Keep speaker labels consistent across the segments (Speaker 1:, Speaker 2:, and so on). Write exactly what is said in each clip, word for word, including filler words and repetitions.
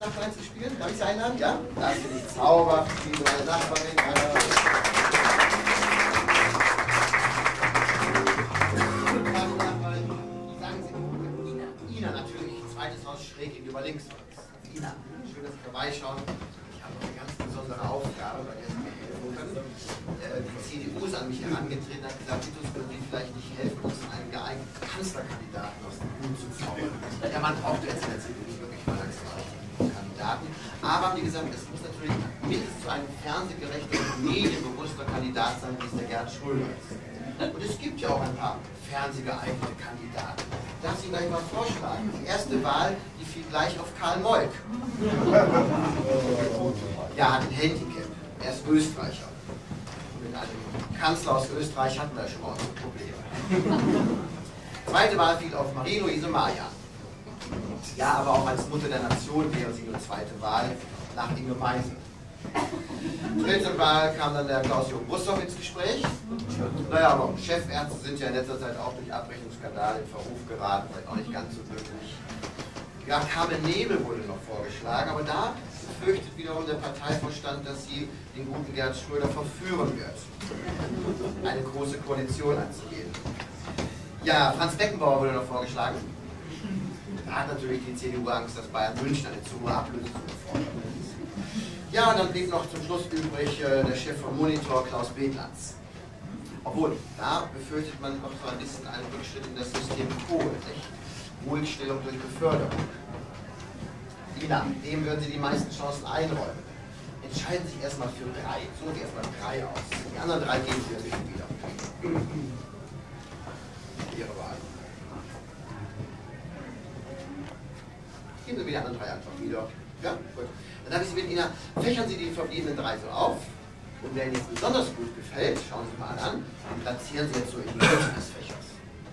Speaker 1: Nachbarn zu spielen? Darf ich Sie einladen? Ja? Das finde ich zauberhaft, liebe meine Nachbarin. Sagen Sie, Ina. Ina natürlich, zweites Haus schräg gegenüber links von uns. Ina, schön, dass Sie vorbeischauen. Ich habe noch eine ganz besondere Aufgabe, bei der Sie mir helfen können. Die C D U ist an mich herangetreten und hat gesagt, bitte können Sie vielleicht nicht helfen, uns einen geeigneten Kanzlerkandidaten aus dem Hut zu zaubern. Der Mann braucht jetzt in der C D U nicht wirklich mal langsam Kandidaten. Aber haben die gesagt, es muss natürlich mindestens so ein fernsehgerechter, medienbewusster Kandidat sein, wie es der Gerd Schröder ist. Und es gibt ja auch ein paar fernsehgeeignete Kandidaten. Darf ich Ihnen gleich mal vorschlagen? Die erste Wahl, die fiel gleich auf Karl Moik. Ja, hat ein Handicap. Er ist Österreicher. Und mit einem Kanzler aus Österreich hatten wir schon mal unsere Probleme. Zweite Wahl fiel auf Marie-Louise Marian. Ja, aber auch als Mutter der Nation wäre sie nur zweite Wahl nach Inge Meisel. Dritte Wahl kam dann der Klaus-Jürgen Bussow ins Gespräch. Naja, aber Chefärzte sind ja in letzter Zeit auch durch Abrechnungsskandale in Verruf geraten, vielleicht auch nicht ganz so glücklich. Ja, Carmen Nebel wurde noch vorgeschlagen, aber da fürchtet wiederum der Parteivorstand, dass sie den guten Gerd Schröder verführen wird, eine große Koalition anzugehen. Ja, Franz Beckenbauer wurde noch vorgeschlagen. Da hat natürlich die C D U Angst, dass Bayern München eine zu hohe Ablöse zu fordern ist. Ja, und dann blieb noch zum Schluss übrig äh, der Chef vom Monitor, Klaus Bednarz. Obwohl, da befürchtet man noch so ein bisschen einen Rückschritt in das System Kohl, nicht? Ruhigstellung durch Beförderung. Ina, dem würden Sie die meisten Chancen einräumen. Entscheiden Sie sich erstmal für drei. Suchen Sie erstmal drei aus. Die anderen drei geben Sie natürlich wieder. Ihre Wahl. Geben Sie mir die anderen drei einfach wieder. Ja, gut. Dann habe ich Sie mit Ihnen, fächern Sie die verbliebenen drei so auf. Und wer Ihnen jetzt besonders gut gefällt, schauen Sie mal an, und platzieren Sie jetzt so in die Mitte des Fächers.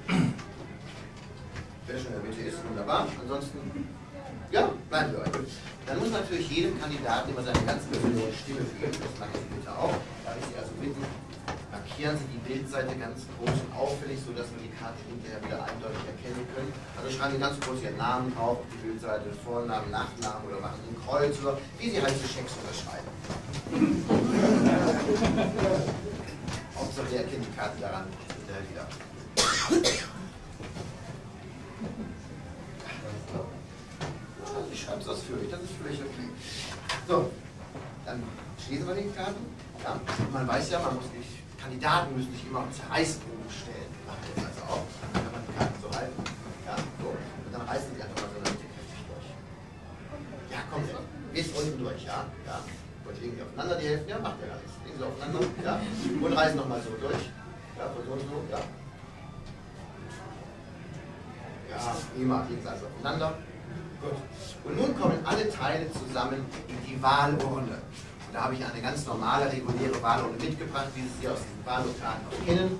Speaker 1: Wer schon in der Mitte ist, wunderbar. Ansonsten, ja, bleiben wir heute. Dann muss natürlich jedem Kandidaten immer seine ganz persönliche Stimme führen. Das machen Sie bitte auch. Da ich Sie also bitten, markieren Sie die Bildseite ganz groß und auffällig, sodass wir die Karte hinterher wieder eindeutig erkennen können. Also schreiben Sie ganz groß Ihren Namen drauf, die Bildseite, Vornamen, Nachnamen oder machen Sie ein Kreuz oder wie Sie halt so Schecks unterschreiben. Hauptsache, der erkennt die Karte daran hinterher wieder. Ich schreibe es ausführlich, das ist völlig okay. So, dann schließen wir die Karten. Ja, man weiß ja, man muss nicht. Kandidaten müssen sich immer ins Reißproben stellen. Machen wir jetzt also auch. Dann kann man die Karten so halten. Ja, so. Und dann reißen sie einfach mal so richtig kräftig durch. Ja, kommen Sie. Bis unten durch, ja. Ja. Und legen Sie aufeinander die Hälften. Ja, macht ja gar nichts. Legen Sie aufeinander. Ja. Und reißen nochmal so durch. Ja, von so und so. Ja. Ja, prima. Legen Sie also aufeinander. Gut. Und nun kommen alle Teile zusammen in die Wahlurne. Und da habe ich eine ganz normale, reguläre Wahlurne mitgebracht, wie Sie sie aus diesen Wahllokalen noch kennen.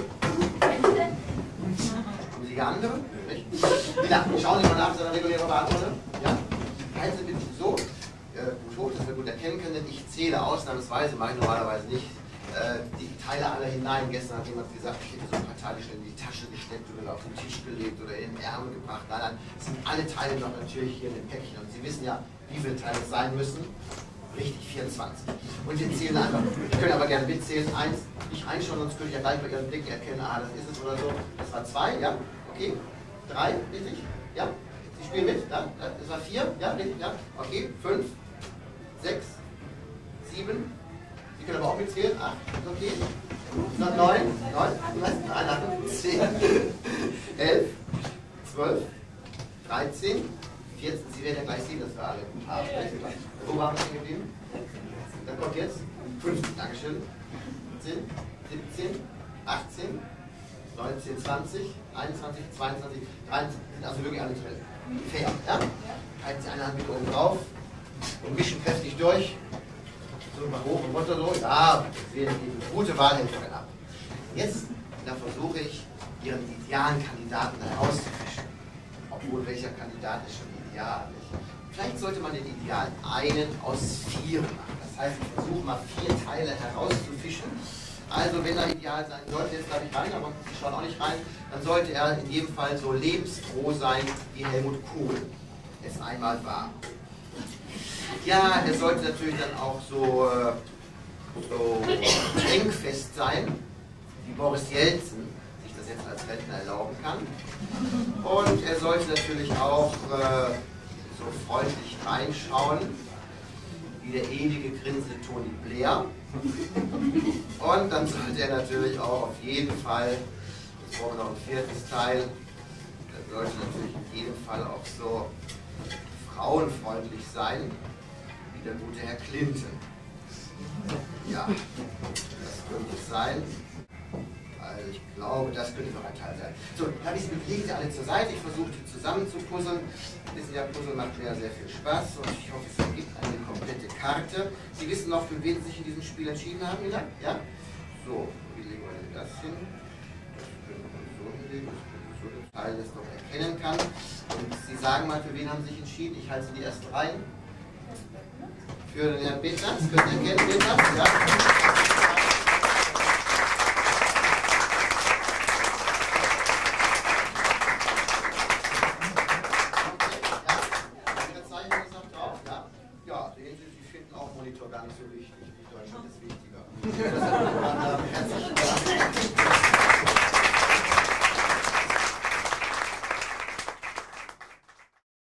Speaker 1: Haben Sie hier andere? Nicht? Ja, schauen Sie mal nach, so eine reguläre Wahlurne. Ja? Halten Sie bitte so äh, gut hoch, dass wir gut erkennen können, denn ich zähle ausnahmsweise, mache ich normalerweise nicht, äh, die Teile alle hinein. Gestern hat jemand gesagt, ich hätte so ein paar Teile schnell in die Tasche gesteckt oder auf den Tisch gelegt oder in den Ärmel gebracht. Nein, nein, es sind alle Teile noch natürlich hier in den Päckchen. Und Sie wissen ja, wie viele Teile es sein müssen. Richtig, vierundzwanzig. Und wir zählen einfach. Ich könnte aber gerne mitzählen. Eins, nicht reinschauen, sonst könnte ich ja gleich bei Ihren Blicken erkennen, ah, das ist es oder so. Das war zwei, ja, okay. Drei, richtig? Ja. Sie spielen mit, ja. Das war vier, ja, richtig, ja. Okay, fünf, sechs, sieben. Sie können aber auch mitzählen. Acht, ist okay. Noch neun, neun, die meisten, nein, nein, zehn, elf, zwölf, dreizehn, vierzehn. Sie werden ja gleich sehen, dass wir alle gut haben. Wo waren wir stehen geblieben? Dann kommt jetzt fünfzehn, Dankeschön. siebzehn, siebzehn, achtzehn, neunzehn, zwanzig, einundzwanzig, zweiundzwanzig, dreiundzwanzig. Sind also wirklich alle drin. Fair, ja? Halten Sie eine Hand mit oben drauf und mischen kräftig durch. So mal hoch und runter so. Ja, wir geben gute Wahlhelferin ab. Jetzt, da versuche ich, Ihren idealen Kandidaten herauszufischen. Obwohl, welcher Kandidat ist schon ideal? Nicht? Vielleicht sollte man den idealen einen aus vier machen. Das heißt, ich versuche mal vier Teile herauszufischen. Also, wenn er ideal sein sollte, jetzt glaube ich rein, aber Sie schauen auch nicht rein, dann sollte er in jedem Fall so lebensfroh sein, wie Helmut Kohl es einmal war. Ja, er sollte natürlich dann auch so, äh, so denkfest sein, wie Boris Jelzin sich das jetzt als Rentner erlauben kann. Und er sollte natürlich auch äh, so freundlich reinschauen, wie der ewige grinsende Tony Blair. Und dann sollte er natürlich auch auf jeden Fall, jetzt brauchen wir noch ein viertes Teil, er sollte natürlich in jedem Fall auch so frauenfreundlich sein, wie der gute Herr Clinton. Ja, das könnte es sein. Also ich glaube, das könnte noch ein Teil sein. So, dann ich lege sie alle zur Seite. Ich versuche die zusammen zu puzzeln. Sie wissen ja, Puzzle macht mir ja sehr viel Spaß und ich hoffe, es ergibt eine komplette Karte. Sie wissen noch, für wen Sie sich in diesem Spiel entschieden haben, wieder? Ja? So, wie legen wir denn das hin? Das können wir so hinlegen, dass man so ein Teil das noch erkennen kann. Und Sie sagen mal, für wen haben Sie sich entschieden? Ich halte Sie die erst rein. Für den Herrn Peters. Können Sie erkennen, Peters? Ja. Gar nicht so wichtig. Deutschland ist wichtiger.